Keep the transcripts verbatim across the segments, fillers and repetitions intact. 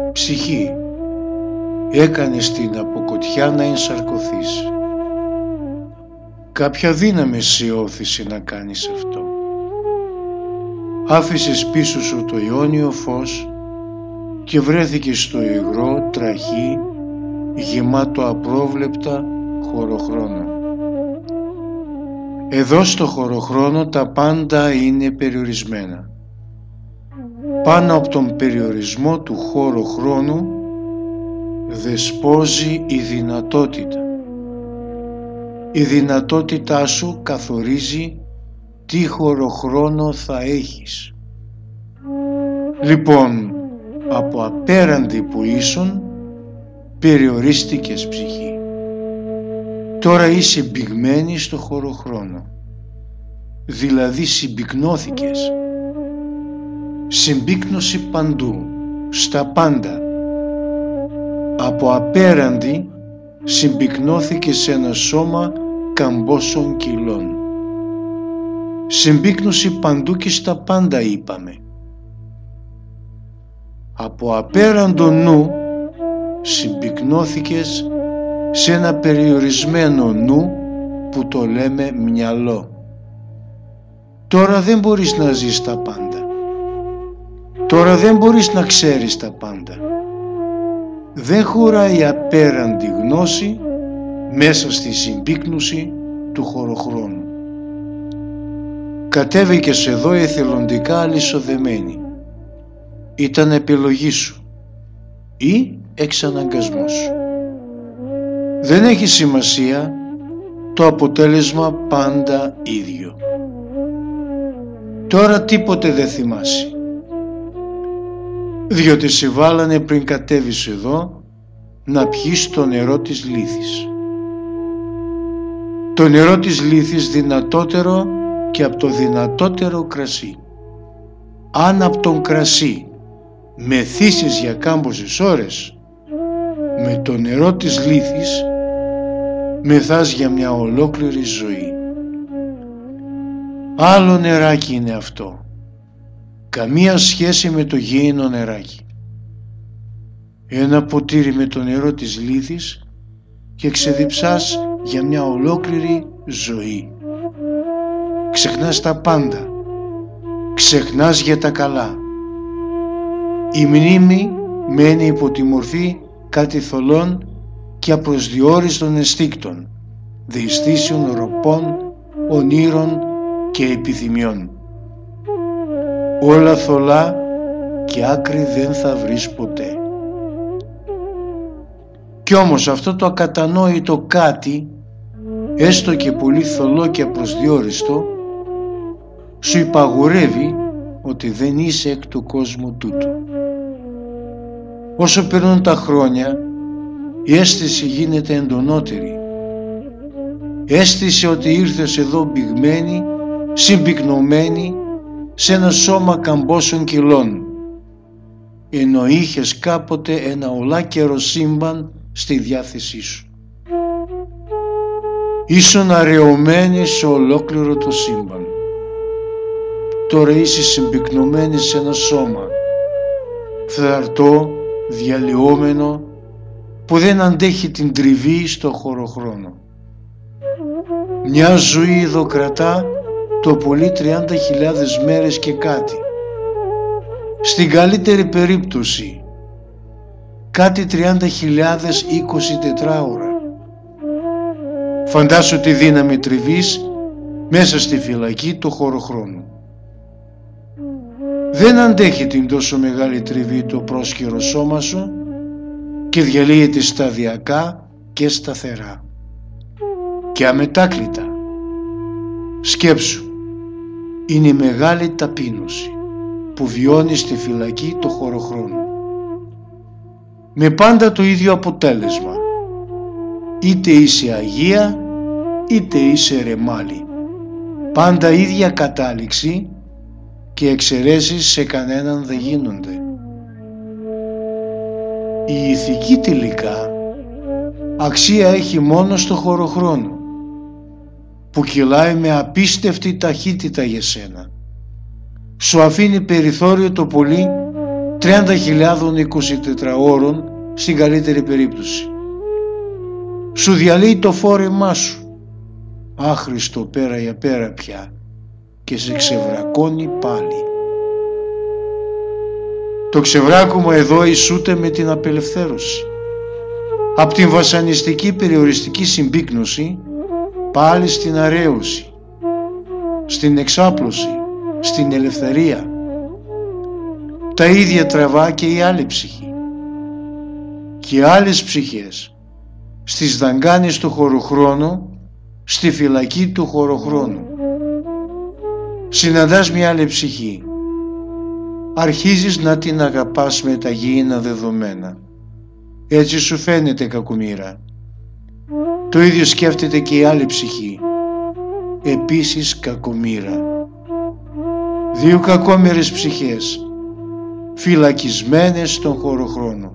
Ψυχή, έκανες την αποκοτιά να ενσαρκωθείς. Κάποια δύναμη σε όθησε να κάνεις αυτό. Άφησες πίσω σου το αιώνιο φως και βρέθηκες στο υγρό τραχή γεμάτο απρόβλεπτα χωροχρόνο. Εδώ στο χωροχρόνο τα πάντα είναι περιορισμένα. Πάνω από τον περιορισμό του χωροχρόνου δεσπόζει η δυνατότητα. Η δυνατότητά σου καθορίζει τι χωροχρόνο θα έχεις. Λοιπόν, από απέραντη που ήσουν, περιορίστηκες ψυχή. Τώρα είσαι μπηγμένη στο χωροχρόνο. Δηλαδή συμπυκνώθηκες. Συμπύκνωση παντού, στα πάντα. Από απέραντη συμπυκνώθηκε σε ένα σώμα καμπόσων κιλών. Συμπύκνωση παντού και στα πάντα είπαμε. Από απέραντο νου συμπυκνώθηκες σε ένα περιορισμένο νου που το λέμε μυαλό. Τώρα δεν μπορείς να ζεις τα πάντα. Τώρα δεν μπορείς να ξέρεις τα πάντα. Δεν χωράει απέραντη γνώση μέσα στη συμπύκνωση του χωροχρόνου. Κατέβηκες εδώ εθελοντικά αλυσοδεμένη. Ήταν επιλογή σου ή εξαναγκασμός σου. Δεν έχει σημασία, το αποτέλεσμα πάντα ίδιο. Τώρα τίποτε δεν θυμάσαι, διότι σε βάλανε πριν κατέβεις εδώ να πιείς το νερό της λύθης. Το νερό της λύθης δυνατότερο και από το δυνατότερο κρασί. Αν από τον κρασί μεθύσεις για κάμποσες ώρες, με το νερό της λύθης μεθάς για μια ολόκληρη ζωή. Άλλο νεράκι είναι αυτό. Καμία σχέση με το γήινο νεράκι. Ένα ποτήρι με το νερό της λύθης και ξεδιψάς για μια ολόκληρη ζωή. Ξεχνάς τα πάντα. Ξεχνάς για τα καλά. Η μνήμη μένει υπό τη μορφή κάτι θολών και απροσδιόριστων αισθήκτων, διαισθήσεων, ροπών, ονείρων και επιθυμιών. Όλα θολά και άκρη δεν θα βρεις ποτέ. Κι όμως αυτό το ακατανόητο κάτι, έστω και πολύ θολό και απροσδιόριστο, σου υπαγορεύει ότι δεν είσαι εκ του κόσμου τούτου. Όσο περνούν τα χρόνια, η αίσθηση γίνεται εντονότερη. Αίσθησε ότι ήρθες εδώ μπηγμένη, συμπυκνωμένη σε ένα σώμα καμπόσων κιλών, ενώ είχες κάποτε ένα ολάκερο σύμπαν στη διάθεσή σου. Ήσουν αραιωμένη σε ολόκληρο το σύμπαν. Τώρα είσαι συμπυκνωμένη σε ένα σώμα, φθαρτό, διαλυόμενο, που δεν αντέχει την τριβή στο χωροχρόνο. Μια ζωή εδώ κρατά το πολύ τριάντα χιλιάδες μέρες και κάτι. Στην καλύτερη περίπτωση κάτι τριάντα χιλιάδες είκοσι τετράωρα. Φαντάσου τη δύναμη τριβής μέσα στη φυλακή του χωροχρόνου. Δεν αντέχει την τόσο μεγάλη τριβή το πρόσχερο σώμα σου και διαλύεται σταδιακά και σταθερά και αμετάκλητα. Σκέψου, είναι η μεγάλη ταπείνωση που βιώνει στη φυλακή το χωροχρόνο. Με πάντα το ίδιο αποτέλεσμα. Είτε είσαι Αγία είτε είσαι ρεμάλι. Πάντα ίδια κατάληξη και εξαιρέσεις σε κανέναν δεν γίνονται. Η ηθική τελικά αξία έχει μόνο στο χωροχρόνο, που κυλάει με απίστευτη ταχύτητα για σένα. Σου αφήνει περιθώριο το πολύ τριάντα χιλιάδων εικοσιτετραώρων στην καλύτερη περίπτωση. Σου διαλύει το φόρεμά σου, άχρηστο πέρα για πέρα πια, και σε ξεβρακώνει πάλι. Το ξεβράκωμα εδώ ισούται με την απελευθέρωση. Απ' την βασανιστική περιοριστική συμπίκνωση πάλι στην αρέωση, στην εξάπλωση, στην ελευθερία. Τα ίδια τραβά και η άλλη ψυχή. Και άλλες ψυχές στις δαγκάνες του χωροχρόνου, στη φυλακή του χωροχρόνου. Συναντάς μια άλλη ψυχή. Αρχίζεις να την αγαπάς με τα γήινα δεδομένα. Έτσι σου φαίνεται, κακομοίρα. Το ίδιο σκέφτεται και η άλλη ψυχή. Επίσης κακομοίρα. Δύο κακόμοιρες ψυχές, φυλακισμένες στον χωροχρόνο.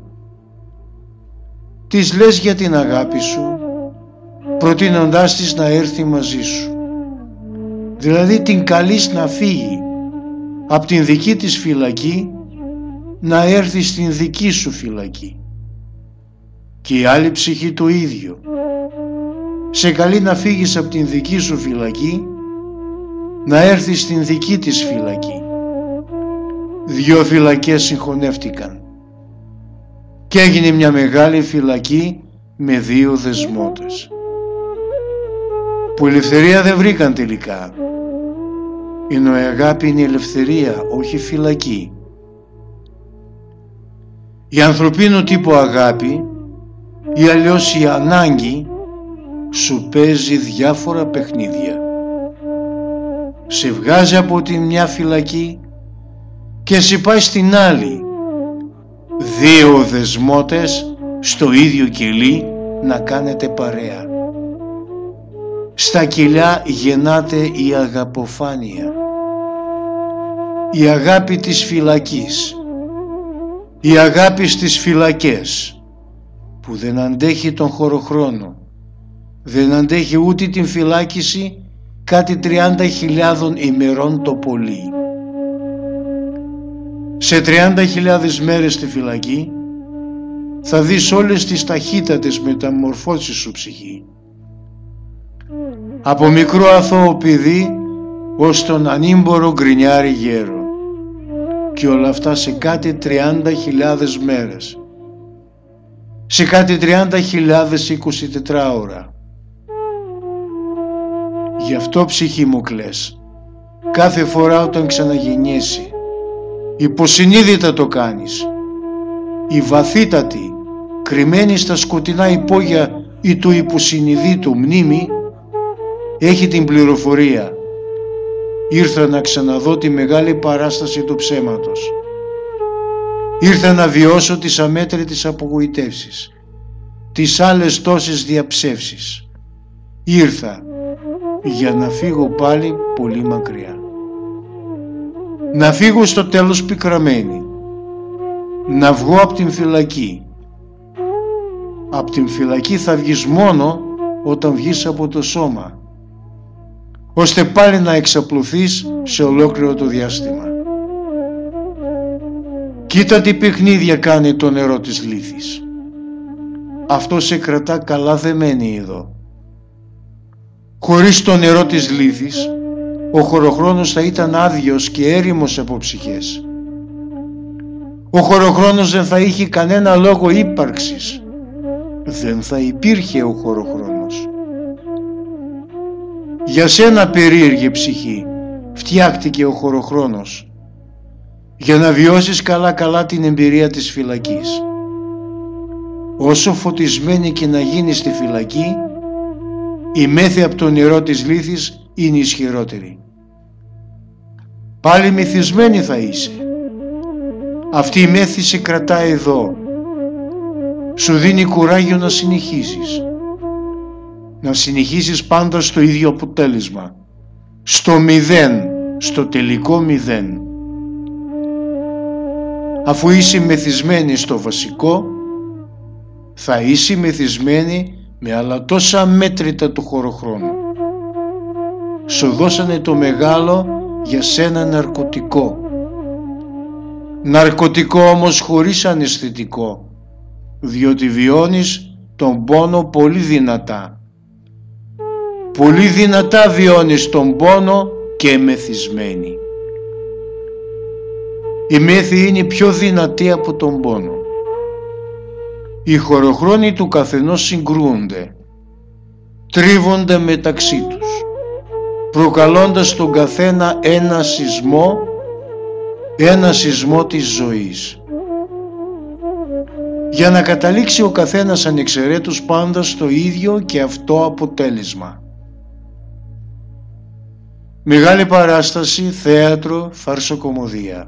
Της λες για την αγάπη σου, προτείνοντάς της να έρθει μαζί σου. Δηλαδή την καλείς να φύγει από την δική της φυλακή, να έρθει στην δική σου φυλακή. Και η άλλη ψυχή το ίδιο. Σε καλεί να φύγεις από την δική σου φυλακή, να έρθεις στην δική της φυλακή. Δυο φυλακές συγχωνεύτηκαν και έγινε μια μεγάλη φυλακή με δύο δεσμότες, που ελευθερία δεν βρήκαν τελικά. Ενώ η αγάπη είναι η ελευθερία, όχι φυλακή. Η ανθρωπίνου τύπου αγάπη ή αλλιώς η ανάγκη σου παίζει διάφορα παιχνίδια. Σε βγάζει από την μια φυλακή και σε πάει στην άλλη. Δύο δεσμότες στο ίδιο κελί να κάνετε παρέα. Στα κελιά γεννάται η αγαποφάνεια. Η αγάπη της φυλακής. Η αγάπη στις φυλακές, που δεν αντέχει τον χωροχρόνο. Δεν αντέχει ούτε την φυλάκιση κάτι τριάντα χιλιάδων ημερών το πολύ. Σε τριάντα χιλιάδες μέρες στη φυλακή θα δεις όλες τις ταχύτατες μεταμορφώσεις σου ψυχή. Από μικρό αθώο παιδί ως τον ανήμπορο γκρινιάρι γέρο. Και όλα αυτά σε κάτι τριάντα χιλιάδες μέρες. Σε κάτι τριάντα χιλιάδες εικοσιτετράωρα. Γι' αυτό, ψυχή μου, κλαις κάθε φορά όταν ξαναγεννιέσαι. Υποσυνείδητα το κάνεις. Η βαθύτατη, κρυμμένη στα σκοτεινά υπόγεια ή του υποσυνειδήτου μνήμη έχει την πληροφορία. Ήρθα να ξαναδώ τη μεγάλη παράσταση του ψέματος. Ήρθα να βιώσω τις αμέτρητες απογοητεύσεις, τις άλλες τόσες διαψεύσεις. Ήρθα για να φύγω πάλι πολύ μακριά. Να φύγω στο τέλος πικραμένη. Να βγω από την φυλακή. Από την φυλακή θα βγεις μόνο όταν βγεις από το σώμα, ώστε πάλι να εξαπλωθείς σε ολόκληρο το διάστημα. Κοίτα τι παιχνίδια κάνει το νερό της λύθης. Αυτό σε κρατά καλά δεμένη εδώ. Χωρίς το νερό της λύθης, ο χωροχρόνος θα ήταν άδειος και έρημος από ψυχές. Ο χωροχρόνος δεν θα είχε κανένα λόγο ύπαρξης. Δεν θα υπήρχε ο χωροχρόνος. Για σένα, περίεργη ψυχή, φτιάχτηκε ο χωροχρόνος, για να βιώσεις καλά καλά την εμπειρία της φυλακής. Όσο φωτισμένη και να γίνει στη φυλακή, η μέθη από το νερό της λύθης είναι ισχυρότερη. Πάλι μεθυσμένη θα είσαι. Αυτή η μέθη σε κρατάει εδώ. Σου δίνει κουράγιο να συνεχίσεις. Να συνεχίσεις πάντα στο ίδιο αποτέλεσμα. Στο μηδέν, στο τελικό μηδέν. Αφού είσαι μεθυσμένη στο βασικό, θα είσαι μεθυσμένη με άλλα τόσα μέτρητα του χωροχρόνου. Σου δώσανε το μεγάλο για σένα ναρκωτικό. Ναρκωτικό όμως χωρίς αναισθητικό, διότι βιώνεις τον πόνο πολύ δυνατά. Πολύ δυνατά βιώνεις τον πόνο και μεθυσμένη. Η μέθη είναι πιο δυνατή από τον πόνο. Οι χωροχρόνοι του καθενός συγκρούονται, τρίβονται μεταξύ τους, προκαλώντας στον καθένα ένα σεισμό, ένα σεισμό της ζωής, για να καταλήξει ο καθένας ανεξαιρέτως πάντα στο ίδιο και αυτό αποτέλεσμα. Μεγάλη παράσταση, θέατρο, φαρσοκομωδία.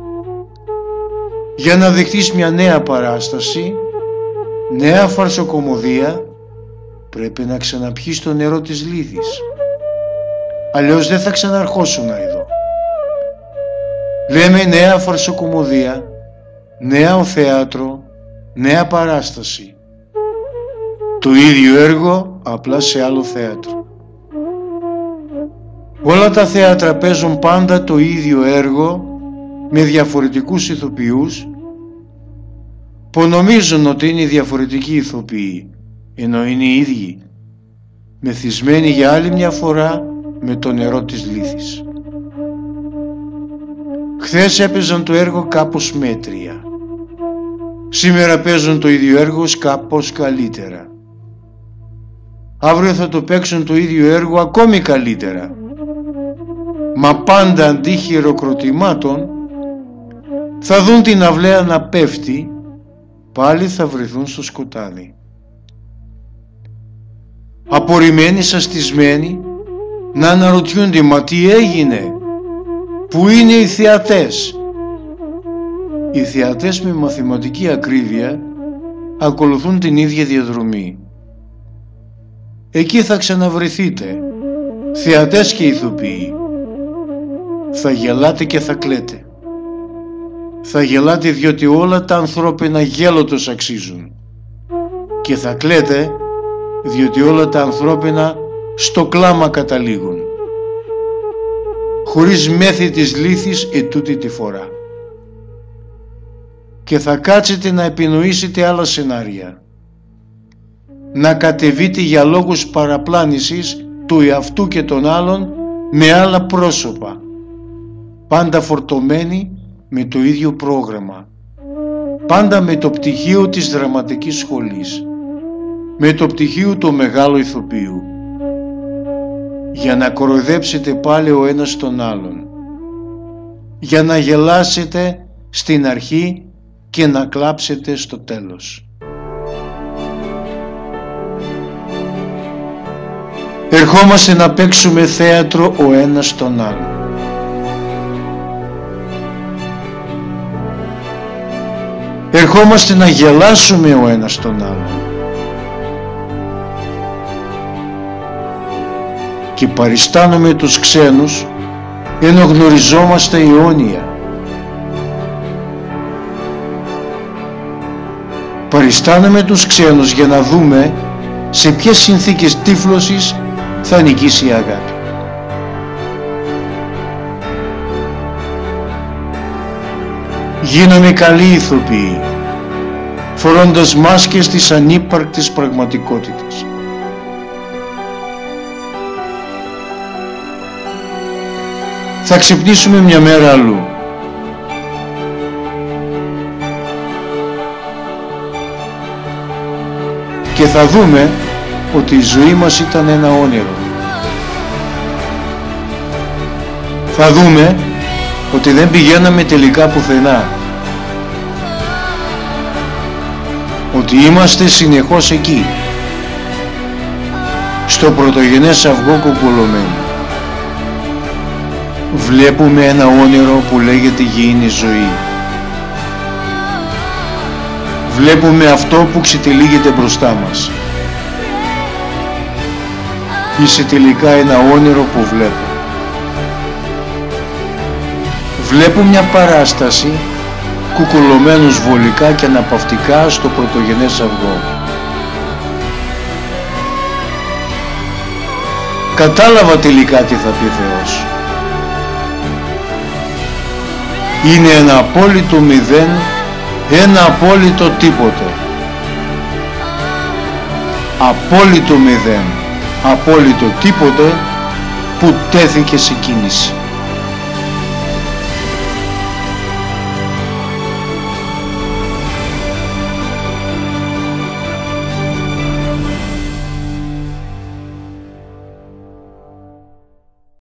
Για να δεχτείς μια νέα παράσταση, νέα φαρσοκομωδία, πρέπει να ξαναπιείς το νερό της λύθης. Αλλιώς δεν θα ξαναρχόσουν εδώ. Λέμε νέα φαρσοκομωδία, νέο θέατρο, νέα παράσταση. Το ίδιο έργο, απλά σε άλλο θέατρο. Όλα τα θέατρα παίζουν πάντα το ίδιο έργο με διαφορετικούς ηθοποιούς που νομίζουν ότι είναι διαφορετικοί ηθοποιοί, ενώ είναι οι ίδιοι, μεθυσμένοι για άλλη μια φορά με το νερό της λύθης. Χθες έπαιζαν το έργο κάπως μέτρια. Σήμερα παίζουν το ίδιο έργο κάπως καλύτερα. Αύριο θα το παίξουν το ίδιο έργο ακόμη καλύτερα. Μα πάντα αντί χειροκροτημάτων θα δουν την αυλαία να πέφτει, πάλι θα βρεθούν στο σκοτάδι. Απορριμμένοι, σαστισμένοι, να αναρωτιούνται, μα τι έγινε, πού είναι οι θεατές. Οι θεατές με μαθηματική ακρίβεια ακολουθούν την ίδια διαδρομή. Εκεί θα ξαναβρεθείτε, θεατές και ηθοποιοί. Θα γελάτε και θα κλαίτε. Θα γελάτε διότι όλα τα ανθρώπινα γέλοτος αξίζουν. Και θα κλαίτε διότι όλα τα ανθρώπινα στο κλάμα καταλήγουν. Χωρίς μέθη της λύθης ετούτη τη φορά. Και θα κάτσετε να επινοήσετε άλλα σενάρια. Να κατεβείτε για λόγους παραπλάνησης του εαυτού και των άλλων με άλλα πρόσωπα, πάντα φορτωμένοι με το ίδιο πρόγραμμα, πάντα με το πτυχίο της δραματικής σχολής, με το πτυχίο του μεγάλου ηθοποιού, για να κοροϊδέψετε πάλι ο ένας τον άλλον, για να γελάσετε στην αρχή και να κλάψετε στο τέλος. Ερχόμαστε να παίξουμε θέατρο ο ένας τον άλλον. Ερχόμαστε να γελάσουμε ο ένας τον άλλον. Και παριστάνουμε τους ξένους ενώ γνωριζόμαστε αιώνια. Παριστάνουμε τους ξένους για να δούμε σε ποιες συνθήκες τύφλωσης θα νικήσει η αγάπη. Γίναμε καλοί ηθοποιοί, φορώντας μάσκες της ανύπαρκτης πραγματικότητας. Θα ξυπνήσουμε μια μέρα αλλού. Και θα δούμε ότι η ζωή μας ήταν ένα όνειρο. Θα δούμε ότι δεν πηγαίναμε τελικά πουθενά. Ότι είμαστε συνεχώς εκεί, στο πρωτογενές αυγό κοκκουλωμένο. Βλέπουμε ένα όνειρο που λέγεται γήινη ζωή. Βλέπουμε αυτό που ξετυλίγεται μπροστά μας. Είσαι τελικά ένα όνειρο που βλέπω. Βλέπω μια παράσταση κουκουλωμένους βολικά και αναπαυτικά στο πρωτογενές αυγό. Κατάλαβα τελικά τι θα πει Θεός. είναι ένα απόλυτο μηδέν, ένα απόλυτο τίποτε. Απόλυτο μηδέν, απόλυτο τίποτε που τέθηκε σε κίνηση.